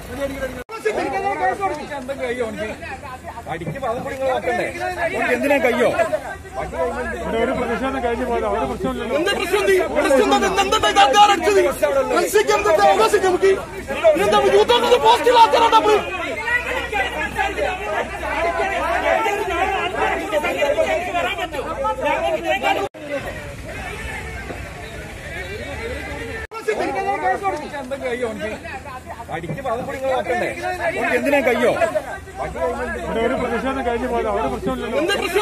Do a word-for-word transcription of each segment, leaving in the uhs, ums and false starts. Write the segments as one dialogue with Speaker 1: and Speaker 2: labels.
Speaker 1: എന്തിനാ കയ്യോ
Speaker 2: ഒരു പ്രതിഷേധം കഴിഞ്ഞു പോയത് ഒരു പ്രശ്നമില്ലല്ലോ.
Speaker 1: എന്തിനാ കയ്യോ
Speaker 2: ഒരു പ്രതിഷേധം കഴിഞ്ഞു പോയത് ഒരു പ്രശ്നമില്ലല്ലോ.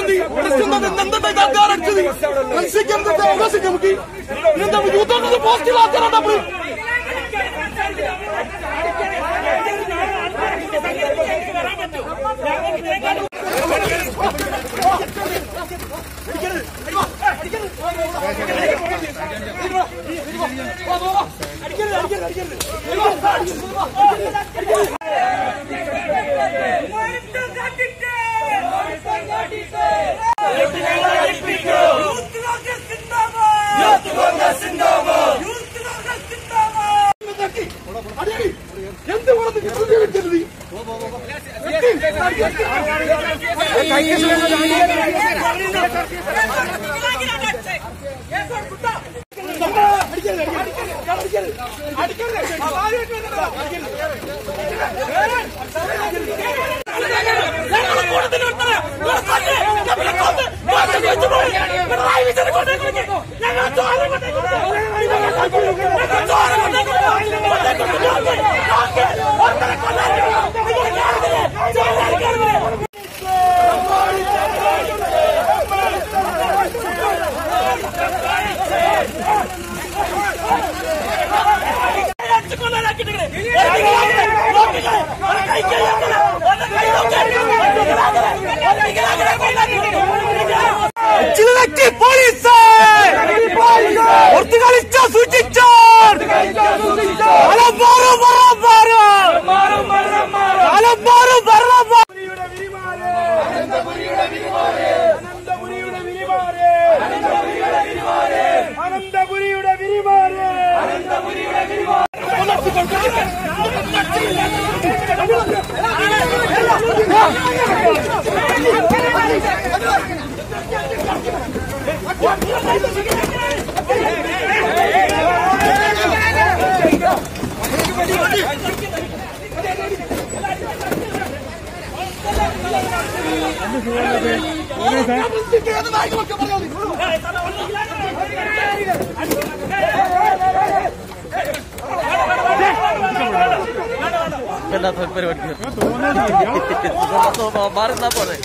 Speaker 3: മാറുന്ന പോലെ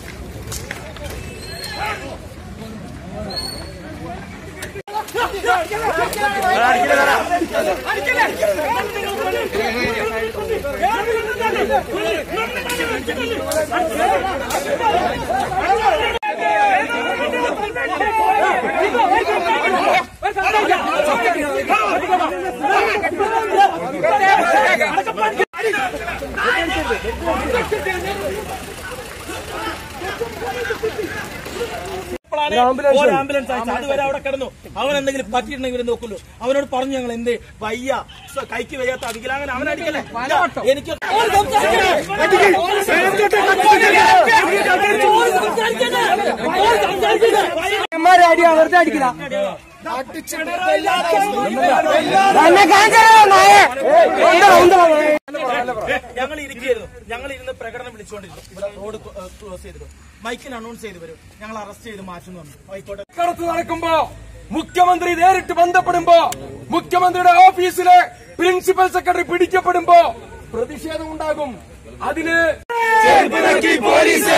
Speaker 4: ആംബുലൻസ് അയച്ചു അതുവരെ അവിടെ കിടന്നു. അവൻ എന്തെങ്കിലും പറ്റിയിട്ടുണ്ടെങ്കിൽ ഇവരെ നോക്കുള്ളൂ. അവനോട് പറഞ്ഞു ഞങ്ങൾ എന്ത് വയ്യ കൈക്ക് വയ്യാത്ത വികലാംഗൻ അവനടിക്കല്ലേ എനിക്ക്
Speaker 5: വെറുതെ അടിക്കില്ല.
Speaker 4: ഞങ്ങൾ ഇരിക്കുകയായിരുന്നു. ഞങ്ങൾ ഇരുന്ന് പ്രകടനം വിളിച്ചുകൊണ്ടിരുന്നു. ഇവിടെ റോഡ് ക്ലോസ് ചെയ്തിരുന്നു. മൈക്കിൽ അനൗൺസ് ചെയ്ത് വരും. ഞങ്ങൾ അറസ്റ്റ് ചെയ്ത് മാറ്റുന്നു. ആയിക്കോട്ടെ.
Speaker 5: കടത്ത് നടക്കുമ്പോ മുഖ്യമന്ത്രി നേരിട്ട് ബന്ധപ്പെടുമ്പോ മുഖ്യമന്ത്രിയുടെ ഓഫീസിലെ പ്രിൻസിപ്പൽ സെക്രട്ടറി പിടിക്കപ്പെടുമ്പോ പ്രതിഷേധം ഉണ്ടാകും. അതിന് പോലീസ്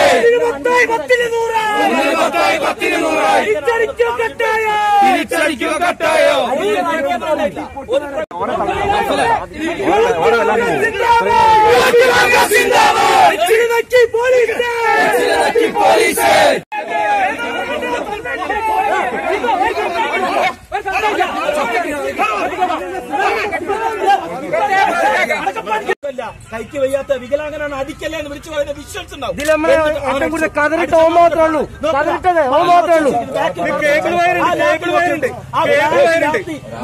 Speaker 4: കുഴപ്പമില്ല, കൈക്ക് വയ്യാത്ത വികലാംഗനാണ്, അടിക്കല്ലേ എന്ന് വിളിച്ചു പറയുന്ന വിഷ്വൽസ് ഉണ്ടാവും.
Speaker 1: കതിരിട്ട് ഓ മാത്രമേ ഉള്ളൂ, കതിരിട്ടത് ഓ മാത്രമേ ഉള്ളൂ.
Speaker 2: കേബിൾ വയറുണ്ട്, കേബിൾ വയറുണ്ട്, കേബിൾ വയറുണ്ട്.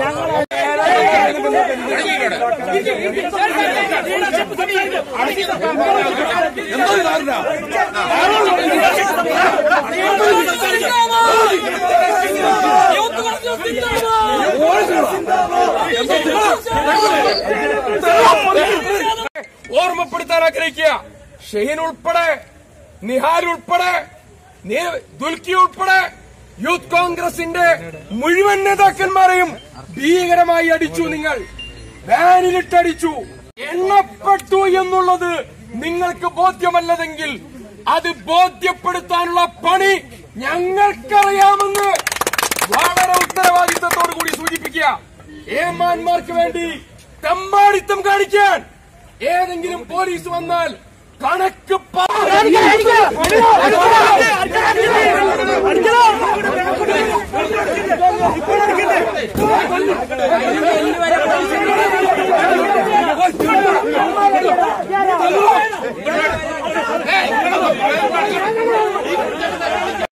Speaker 5: ഓർമ്മപ്പെടുത്താൻ ആഗ്രഹിക്കുക, ഷഹീൻ ഉൾപ്പെടെ, നിഹാൽ ഉൾപ്പെടെ, ദുൽക്കി ഉൾപ്പെടെ യൂത്ത് കോൺഗ്രസിന്റെ മുഴുവൻ നേതാക്കന്മാരെയും ഭീകരമായി അടിച്ചു. നിങ്ങൾ വാനിലിട്ടടിച്ചു. എണ്ണപ്പെട്ടു എന്നുള്ളത് നിങ്ങൾക്ക് ബോധ്യമല്ലതെങ്കിൽ അത് ബോധ്യപ്പെടുത്താനുള്ള പണി ഞങ്ങൾക്കറിയാമെന്ന് വളരെ ഉത്തരവാദിത്തത്തോടു കൂടി സൂചിപ്പിക്കുക. ഏമാന്മാർക്ക് വേണ്ടി തെമ്മാടിത്തം കാണിക്കാൻ ഏതെങ്കിലും പോലീസ് വന്നാൽ കണക്ക്